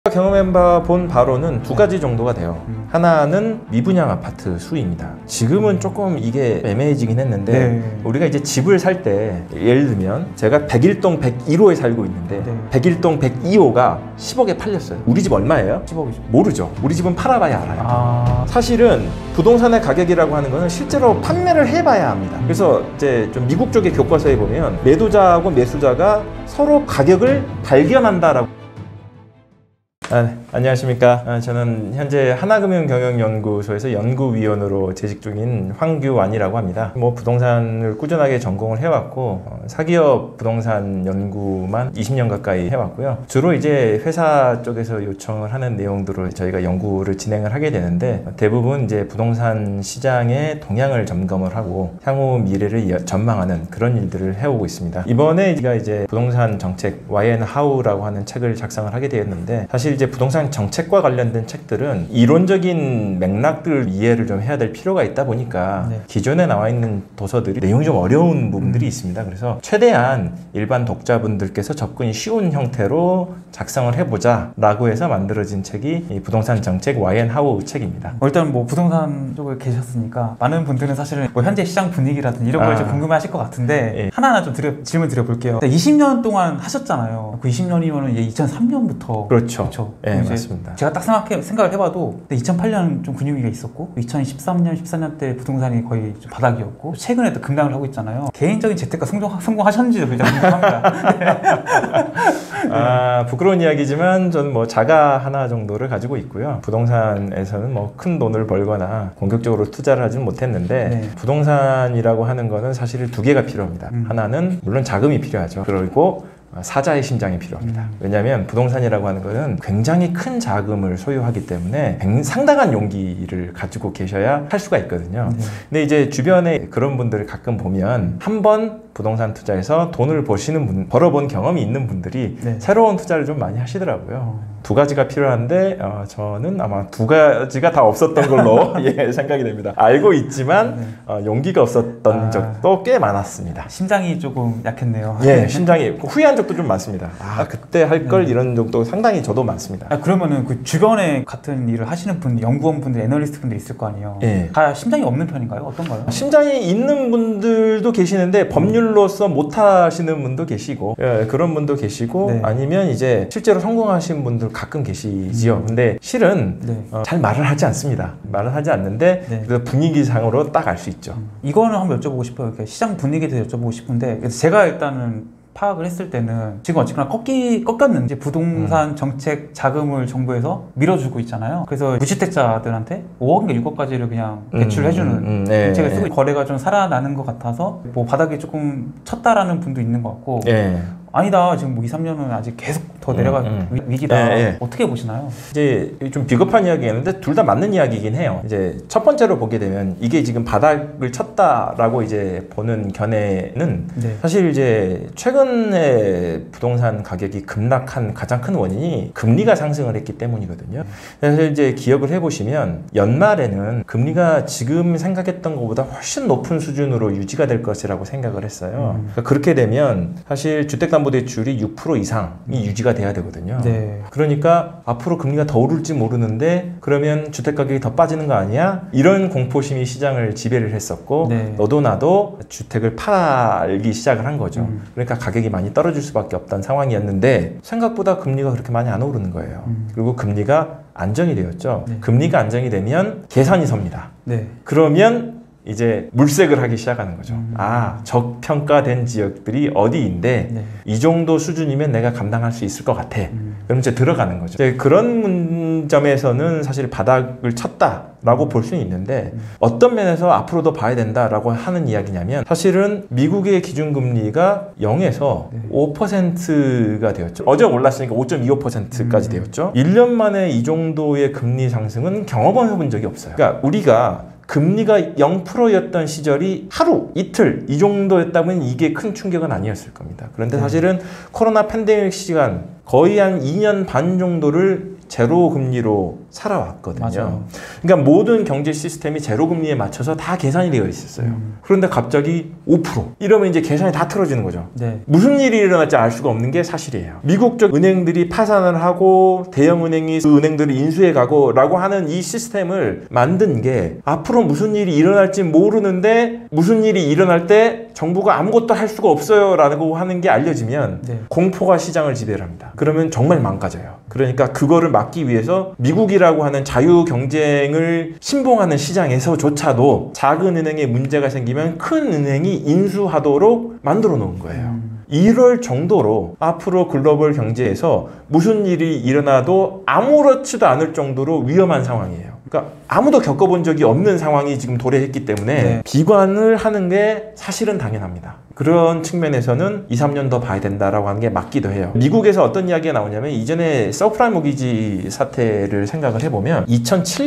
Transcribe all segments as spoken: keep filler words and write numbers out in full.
경험해봐 본 바로는 두 가지 정도가 돼요. 음. 하나는 미분양 아파트 수입니다. 지금은 조금 이게 애매해지긴 했는데 네. 우리가 이제 집을 살 때 예를 들면 제가 백일동 백일 호에 살고 있는데 네. 백일동 백이 호가 십억에 팔렸어요. 우리 집 얼마예요? 십억이죠. 모르죠. 우리 집은 팔아봐야 알아요. 아... 사실은 부동산의 가격이라고 하는 거는 실제로 판매를 해봐야 합니다. 그래서 이제 좀 미국 쪽의 교과서에 보면 매도자하고 매수자가 서로 가격을 발견한다라고. 아, 네. 안녕하십니까. 아, 저는 현재 하나금융경영연구소에서 연구위원으로 재직 중인 황규완이라고 합니다. 뭐 부동산을 꾸준하게 전공을 해왔고 어, 사기업 부동산 연구만 이십 년 가까이 해왔고요. 주로 이제 회사 쪽에서 요청을 하는 내용들을 저희가 연구를 진행을 하게 되는데 대부분 이제 부동산 시장의 동향을 점검을 하고 향후 미래를 전망하는 그런 일들을 해오고 있습니다. 이번에 제가 이제 부동산 정책 Why and How라고 하는 책을 작성을 하게 되었는데 사실 이제 부동산 정책과 관련된 책들은 이론적인 맥락들 이해를 좀 해야 될 필요가 있다 보니까 네. 기존에 나와 있는 도서들이 내용이 좀 어려운 부분들이 음. 있습니다. 그래서 최대한 일반 독자분들께서 접근이 쉬운 형태로 작성을 해보자 라고 해서 만들어진 책이 이 부동산 정책 Why and How 책입니다. 어, 일단 뭐 부동산 쪽에 계셨으니까 많은 분들은 사실은 뭐 현재 시장 분위기라든지 이런 걸 좀 아. 궁금해하실 것 같은데 예. 하나하나 좀 드려, 질문 드려볼게요. 이십 년 동안 하셨잖아요. 그 이십 년이면 이천삼 년부터 그렇죠. 그렇죠. 네, 맞습니다. 제가 딱 생각해, 생각을 해봐도 이천팔 년 좀 근육위기가 있었고 이천십삼 년, 십사 년 때 부동산이 거의 좀 바닥이었고 최근에 또 급락을 하고 있잖아요. 개인적인 재테크가 성공, 성공하셨는지도 굉장히 궁금합니다. 네. 아, 부끄러운 이야기지만 저는 뭐 자가 하나 정도를 가지고 있고요. 부동산에서는 뭐 큰 돈을 벌거나 공격적으로 투자를 하지는 못했는데 네. 부동산이라고 하는 거는 사실 두 개가 필요합니다. 음. 하나는 물론 자금이 필요하죠. 그리고 사자의 심장이 필요합니다. 음. 왜냐하면 부동산이라고 하는 것은 굉장히 큰 자금을 소유하기 때문에 상당한 용기를 가지고 계셔야 할 수가 있거든요. 네. 근데 이제 주변에 그런 분들을 가끔 보면 한 번 부동산 투자에서 돈을 버시는 분, 벌어본 경험이 있는 분들이 네. 새로운 투자를 좀 많이 하시더라고요. 어. 두 가지가 필요한데 어, 저는 아마 두 가지가 다 없었던 걸로 예, 생각이 됩니다. 알고 있지만 네. 어, 용기가 없었던 아. 적도 꽤 많았습니다. 심장이 조금 약했네요. 예, 심장이 후회한 적도 좀 많습니다. 아, 그때 할 걸 네. 이런 적도 상당히 저도 많습니다. 아, 그러면은 그 주변에 같은 일을 하시는 분, 연구원 분들, 애널리스트 분들 있을 거 아니에요. 예. 다 심장이 없는 편인가요? 어떤가요? 심장이 있는 분들도 계시는데 법률로서 못 하시는 분도 계시고 예, 그런 분도 계시고 네. 아니면 이제 실제로 성공하신 분들 가끔 계시지요. 음. 근데 실은 네. 어, 잘 말을 하지 않습니다. 말을 하지 않는데 네. 그래서 분위기상으로 딱 알 수 있죠. 음. 이거는 한번 여쭤보고 싶어요. 시장 분위기에 대해서 여쭤보고 싶은데 그래서 제가 일단은 파악을 했을 때는 지금 어쨌거나 꺾이, 꺾였는지 부동산 음. 정책 자금을 정부에서 밀어주고 있잖아요. 그래서 무주택자들한테 오억인가 육억까지를 그냥 대출해주는 음, 음, 음, 네, 정책을 쓰고 네. 거래가 좀 살아나는 것 같아서 뭐 바닥이 조금 쳤다라는 분도 있는 것 같고 네. 아니다 지금 뭐 이, 삼 년은 아직 계속 더 내려갈 음, 음. 위기다. 네, 네. 어떻게 보시나요? 이제 좀 비겁한 이야기였는데 둘 다 맞는 이야기이긴 해요. 이제 첫 번째로 보게 되면 이게 지금 바닥을 쳤다라고 이제 보는 견해는 네. 사실 이제 최근에 부동산 가격이 급락한 가장 큰 원인이 금리가 상승을 했기 때문이거든요. 그래서 이제 기억을 해보시면 연말에는 금리가 지금 생각했던 것보다 훨씬 높은 수준으로 유지가 될 것이라고 생각을 했어요. 음. 그러니까 그렇게 되면 사실 주택담보대출이 육 퍼센트 이상이 유지가 돼야 되거든요. 네. 그러니까 앞으로 금리가 더 오를지 모르는데 그러면 주택가격이 더 빠지는 거 아니야? 이런 공포심이 시장을 지배를 했었고 네. 너도 나도 주택을 팔기 시작을 한 거죠. 음. 그러니까 가격이 많이 떨어질 수밖에 없던 상황이었는데 생각보다 금리가 그렇게 많이 안 오르는 거예요. 음. 그리고 금리가 안정이 되었죠. 네. 금리가 안정이 되면 계산이 섭니다. 네. 그러면 이제 물색을 하기 시작하는 거죠. 음. 아, 저평가된 지역들이 어디인데 네. 이 정도 수준이면 내가 감당할 수 있을 것 같아. 음. 그럼 이제 들어가는 거죠. 이제 그런 점에서는 사실 바닥을 쳤다라고 볼 수는 있는데 음. 어떤 면에서 앞으로도 봐야 된다라고 하는 이야기냐면 사실은 미국의 기준금리가 영에서 네. 오 퍼센트가 되었죠. 어제 올랐으니까 오 점 이오 퍼센트까지 음. 되었죠. 일 년 만에 이 정도의 금리 상승은 경험해 본 적이 없어요. 그러니까 우리가 금리가 영 퍼센트였던 시절이 하루, 이틀 이 정도였다면 이게 큰 충격은 아니었을 겁니다. 그런데 네. 사실은 코로나 팬데믹 시간 거의 한 이 년 반 정도를 제로 금리로 살아왔거든요. 맞아요. 그러니까 모든 경제 시스템이 제로금리에 맞춰서 다 계산이 되어 있었어요. 음. 그런데 갑자기 오 퍼센트 이러면 이제 계산이 다 틀어지는 거죠. 네. 무슨 일이 일어날지 알 수가 없는 게 사실이에요. 미국 쪽 은행들이 파산을 하고 대형은행이 그 은행들을 인수해 가고 라고 하는 이 시스템을 만든 게 앞으로 무슨 일이 일어날지 모르는데 무슨 일이 일어날 때 정부가 아무것도 할 수가 없어요 라고 하는 게 알려지면 네. 공포가 시장을 지배를 합니다. 그러면 정말 망가져요. 그러니까 그거를 막기 위해서 미국이라고 하는 자유 경쟁을 신봉하는 시장에서조차도 작은 은행에 문제가 생기면 큰 은행이 인수하도록 만들어 놓은 거예요. 음. 이럴 정도로 앞으로 글로벌 경제에서 무슨 일이 일어나도 아무렇지도 않을 정도로 위험한 상황이에요. 그러니까 아무도 겪어본 적이 없는 상황이 지금 도래했기 때문에 네. 비관을 하는 게 사실은 당연합니다. 그런 측면에서는 이, 삼 년 더 봐야 된다라고 하는 게 맞기도 해요. 미국에서 어떤 이야기가 나오냐면 이전에 서프라임 모기지 사태를 생각을 해보면 이천칠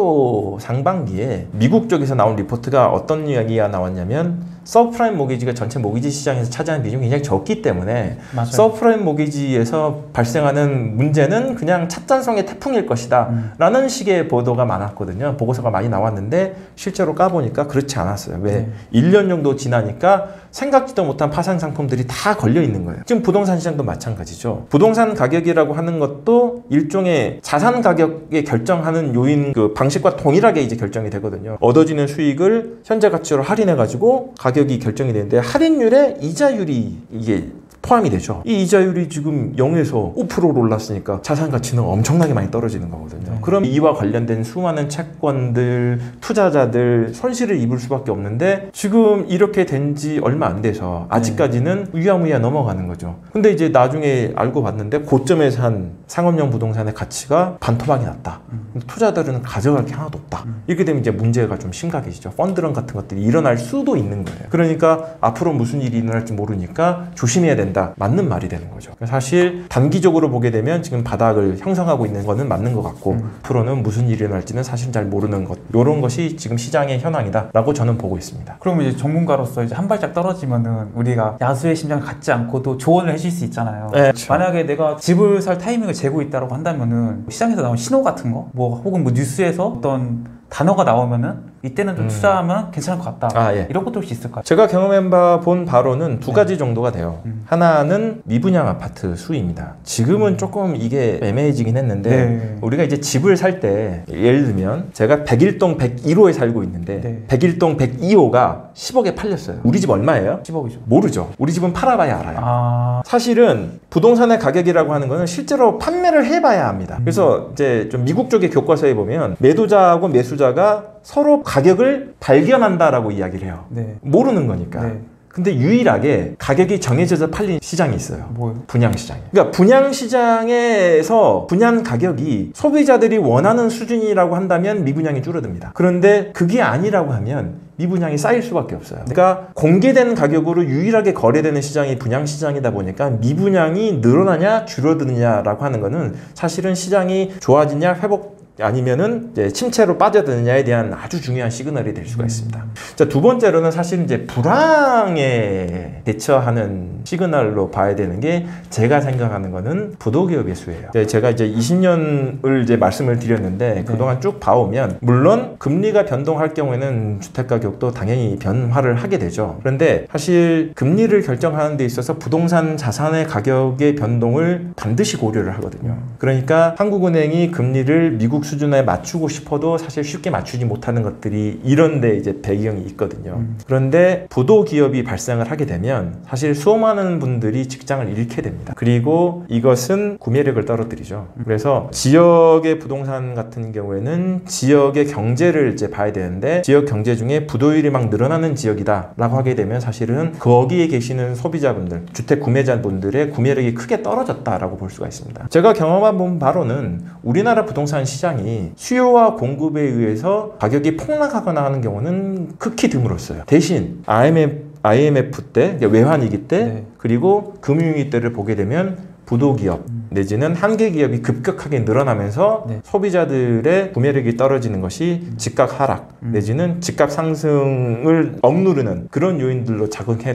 년도 상반기에 미국 쪽에서 나온 리포트가 어떤 이야기가 나왔냐면 서프라임 모기지가 전체 모기지 시장에서 차지하는 비중이 굉장히 적기 때문에 맞아요. 서프라임 모기지에서 발생하는 문제는 그냥 찻잔성의 태풍일 것이다 음. 라는 식의 보도가 많았거든요. 보고서가 많이 나왔는데 실제로 까보니까 그렇지 않았어요. 왜? 네. 일 년 정도 지나니까 생각지도 못한 파생 상품들이 다 걸려 있는 거예요. 지금 부동산 시장도 마찬가지죠. 부동산 가격이라고 하는 것도 일종의 자산 가격에 결정하는 요인 그 방식과 동일하게 이제 결정이 되거든요. 얻어지는 수익을 현재 가치로 할인해 가지고 가격이 결정이 되는데 할인율에 이자율이 이게 포함이 되죠. 이 이자율이 지금 영에서 오 퍼센트로 올랐으니까 자산 가치는 엄청나게 많이 떨어지는 거거든요. 네. 그럼 이와 관련된 수많은 채권들, 투자자들 손실을 입을 수밖에 없는데 지금 이렇게 된 지 얼마 안 돼서 아직까지는 네. 유야무야 넘어가는 거죠. 근데 이제 나중에 알고 봤는데 고점에서 한 상업용 부동산의 가치가 반토막이 났다. 음. 투자자들은 가져갈 게 하나도 없다. 음. 이렇게 되면 이제 문제가 좀 심각해지죠. 펀드런 같은 것들이 일어날 수도 있는 거예요. 그러니까 앞으로 무슨 일이 일어날지 모르니까 조심해야 된다. 맞는 말이 되는 거죠. 사실 단기적으로 보게 되면 지금 바닥을 형성하고 있는 거는 맞는 것 같고 음. 앞으로는 무슨 일이 일어날지는 사실 잘 모르는 것. 이런 것이 지금 시장의 현황이다라고 저는 보고 있습니다. 그러면 이제 전문가로서 이제 한 발짝 떨어지면은 우리가 야수의 심장을 갖지 않고도 조언을 해줄 수 있잖아요. 네, 그렇죠. 만약에 내가 집을 살 타이밍을 재고 있다고 한다면은 시장에서 나온 신호 같은 거, 뭐 혹은 뭐 뉴스에서 어떤 단어가 나오면은 이때는 좀 음. 투자하면 괜찮을 것 같다. 아, 예. 이런 것도 혹시 있을까요? 제가 경험해 본 바로는 두 네. 가지 정도가 돼요. 음. 하나는 미분양 아파트 수입니다. 지금은 음. 조금 이게 애매해지긴 했는데 네. 우리가 이제 집을 살 때 예를 들면 제가 백일동 백일 호에 살고 있는데 네. 백일동 백이 호가 십억에 팔렸어요. 우리 집 얼마예요? 십억이죠. 모르죠. 우리 집은 팔아봐야 알아요. 아... 사실은 부동산의 가격이라고 하는 거는 실제로 판매를 해봐야 합니다. 음. 그래서 이제 좀 미국 쪽의 교과서에 보면 매도자하고 매수자가 서로 가격을 발견한다라고 이야기를 해요. 네. 모르는 거니까. 네. 근데 유일하게 가격이 정해져서 팔린 시장이 있어요. 뭐요? 분양시장이에요. 그러니까 분양시장에서 분양 가격이 소비자들이 원하는 수준이라고 한다면 미분양이 줄어듭니다. 그런데 그게 아니라고 하면 미분양이 쌓일 수밖에 없어요. 그러니까 공개된 가격으로 유일하게 거래되는 시장이 분양시장이다 보니까 미분양이 늘어나냐 줄어드느냐라고 하는 거는 사실은 시장이 좋아지냐 회복 아니면은 이제 침체로 빠져드느냐에 대한 아주 중요한 시그널이 될 수가 있습니다. 음. 자, 두 번째로는 사실 이제 불황에 대처하는 시그널로 봐야 되는 게 제가 생각하는 거는 부도기업의 수예요. 제가 이제 이십 년을 이제 말씀을 드렸는데 네. 그동안 쭉 봐오면 물론 금리가 변동할 경우에는 주택 가격도 당연히 변화를 하게 되죠. 그런데 사실 금리를 결정하는 데 있어서 부동산 자산의 가격의 변동을 반드시 고려를 하거든요. 그러니까 한국은행이 금리를 미국 수준에 맞추고 싶어도 사실 쉽게 맞추지 못하는 것들이 이런데 이제 배경이 있거든요. 음. 그런데 부도 기업이 발생을 하게 되면 사실 수많은 분들이 직장을 잃게 됩니다. 그리고 이것은 구매력을 떨어뜨리죠. 음. 그래서 지역의 부동산 같은 경우에는 지역의 경제를 이제 봐야 되는데 지역 경제 중에 부도율이 막 늘어나는 지역이다라고 하게 되면 사실은 거기에 계시는 소비자분들, 주택 구매자분들의 구매력이 크게 떨어졌다라고 볼 수가 있습니다. 제가 경험한 바로는 우리나라 부동산 시장 수요와 공급에 의해서 가격이 폭락하거나 하는 경우는 극히 드물었어요. 대신 아이엠에프, 아이엠에프 때, 외환위기 때, 네. 그리고 금융위기 때를 보게 되면 부도기업 음. 내지는 한계기업이 급격하게 늘어나면서 네. 소비자들의 구매력이 떨어지는 것이 음. 집값 하락 음. 내지는 집값 상승을 억누르는 그런 요인들로 작용했던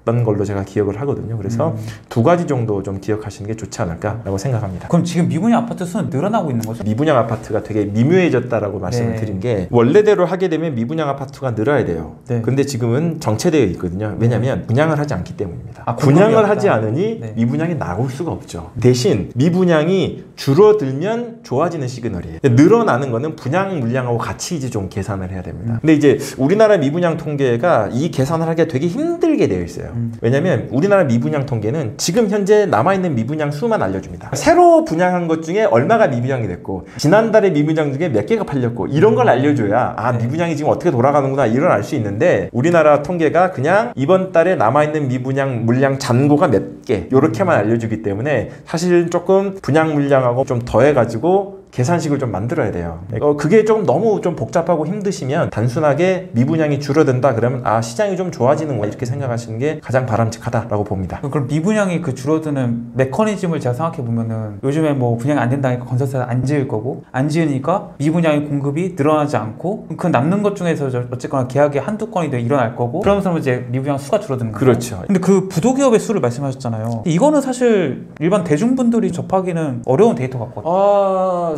있었던 걸로 제가 기억을 하거든요. 그래서 음. 두 가지 정도 좀 기억하시는 게 좋지 않을까라고 생각합니다. 그럼 지금 미분양 아파트 수는 늘어나고 있는 거죠? 미분양 아파트가 되게 미묘해졌다라고 말씀을 네. 드린 게 원래대로 하게 되면 미분양 아파트가 늘어야 돼요. 네. 근데 지금은 정체되어 있거든요. 왜냐하면 분양을 하지 않기 때문입니다. 아, 분양을 하지 않으니 네. 미분양이 나올 수가 없죠. 대신 미분양이 줄어들면 좋아지는 시그널이에요. 늘어나는 거는 분양 물량하고 같이 이제 좀 계산을 해야 됩니다. 근데 이제 우리나라 미분양 통계가 이 계산을 하기가 되게 힘들게 되어 있어요. 음. 왜냐면 우리나라 미분양 통계는 지금 현재 남아있는 미분양 수만 알려줍니다. 새로 분양한 것 중에 얼마가 미분양이 됐고 지난달에 미분양 중에 몇 개가 팔렸고 이런 걸 알려줘야 아 네. 미분양이 지금 어떻게 돌아가는구나 이걸 알 수 있는데 우리나라 통계가 그냥 이번 달에 남아있는 미분양 물량 잔고가 몇 개 이렇게만 알려주기 때문에 사실 조금 분양 물량하고 좀 더해가지고 계산식을 좀 만들어야 돼요. 어, 그게 조금 너무 좀 복잡하고 힘드시면 단순하게 미분양이 줄어든다 그러면 아 시장이 좀 좋아지는구나 이렇게 생각하시는 게 가장 바람직하다라고 봅니다. 그럼 미분양이 그 줄어드는 메커니즘을 제가 생각해 보면은 요즘에 뭐 분양이 안 된다니까 건설사는 안 지을 거고 안 지으니까 미분양의 공급이 늘어나지 않고 그 남는 것 중에서 어쨌거나 계약이 한두 건이 일어날 거고 그러면서 이제 미분양 수가 줄어드는 거죠. 그렇죠. 근데 그 부도기업의 수를 말씀하셨잖아요. 이거는 사실 일반 대중분들이 접하기는 어려운 데이터 같거든요. 아...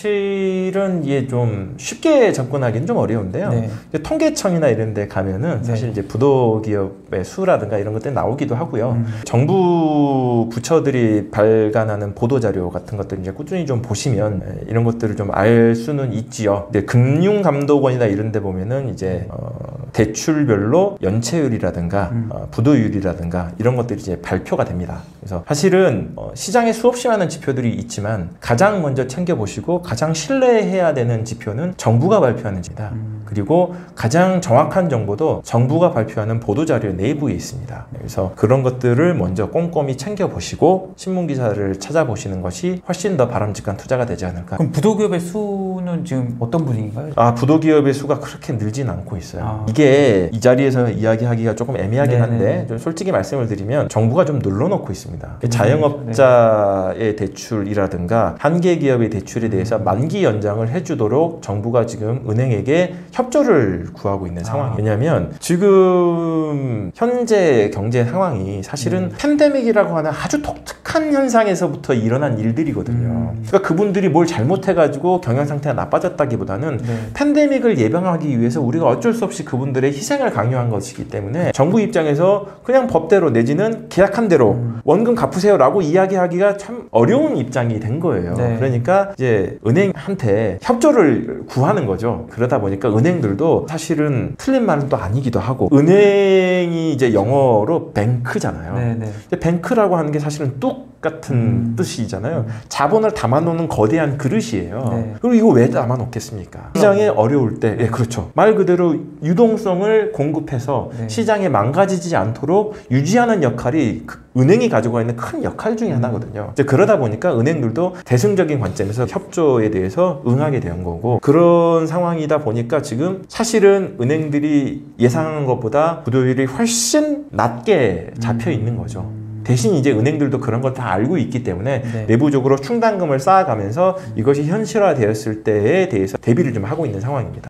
사실은 이게 좀 쉽게 접근하기는 좀 어려운데요. 네. 통계청이나 이런 데 가면은 사실 네. 이제 부도기업의 수라든가 이런 것들이 나오기도 하고요. 음. 정부 부처들이 발간하는 보도자료 같은 것들 이제 꾸준히 좀 보시면 이런 것들을 좀 알 수는 있지요. 근데 금융감독원이나 이런 데 보면은 이제 어, 대출별로 연체율이라든가 음. 어, 부도율이라든가 이런 것들이 이제 발표가 됩니다. 그래서 사실은 어, 시장에 수없이 많은 지표들이 있지만 가장 먼저 챙겨보시고 그리고 가장 신뢰해야 되는 지표는 정부가 발표하는 지다. 음. 그리고 가장 정확한 정보도 정부가 발표하는 보도자료 내부에 있습니다. 그래서 그런 것들을 먼저 꼼꼼히 챙겨보시고 신문기사를 찾아보시는 것이 훨씬 더 바람직한 투자가 되지 않을까. 그럼 부도기업의 수는 지금 어떤 분위기인가요? 아, 부도기업의 수가 그렇게 늘진 않고 있어요. 아. 이게 이 자리에서 이야기하기가 조금 애매하긴 한데 좀 솔직히 말씀을 드리면 정부가 좀 눌러놓고 있습니다. 음. 자영업자의 대출이라든가 한계기업의 대출에 대해서 만기 연장을 해주도록 정부가 지금 은행에게 협조를 구하고 있는 상황이에요. 아. 왜냐하면 지금 현재 경제 상황이 사실은 네. 팬데믹이라고 하는 아주 독특한 현상에서부터 일어난 일들이거든요. 음. 그러니까 그분들이 뭘 잘못해가지고 경영 상태가 나빠졌다기보다는 네. 팬데믹을 예방하기 위해서 우리가 어쩔 수 없이 그분들의 희생을 강요한 것이기 때문에 정부 입장에서 그냥 법대로 내지는 계약한 대로 음. 원금 갚으세요라고 이야기하기가 참 어려운 입장이 된 거예요. 네. 그러니까 이제 은행한테 협조를 구하는 거죠. 그러다 보니까 은행들도 사실은 틀린 말은 또 아니기도 하고 은행이 이제 영어로 뱅크잖아요. 네네. 뱅크라고 하는 게 사실은 뚝 같은 음. 뜻이잖아요. 음. 자본을 담아놓는 거대한 그릇이에요. 네. 그리고 이거 왜 담아놓겠습니까? 시장에 어려울 때, 예, 그렇죠. 말 그대로 유동성을 공급해서 네. 시장에 망가지지 않도록 유지하는 역할이 은행이 가지고 있는 큰 역할 중에 하나거든요. 이제 그러다 보니까 은행들도 대승적인 관점에서 협조에 대해서 응하게 된 거고 그런 상황이다 보니까 지금 사실은 은행들이 예상한 것보다 부도율이 훨씬 낮게 잡혀 있는 거죠. 대신 이제 은행들도 그런 걸 다 알고 있기 때문에 네. 내부적으로 충당금을 쌓아가면서 이것이 현실화되었을 때에 대해서 대비를 좀 하고 있는 상황입니다.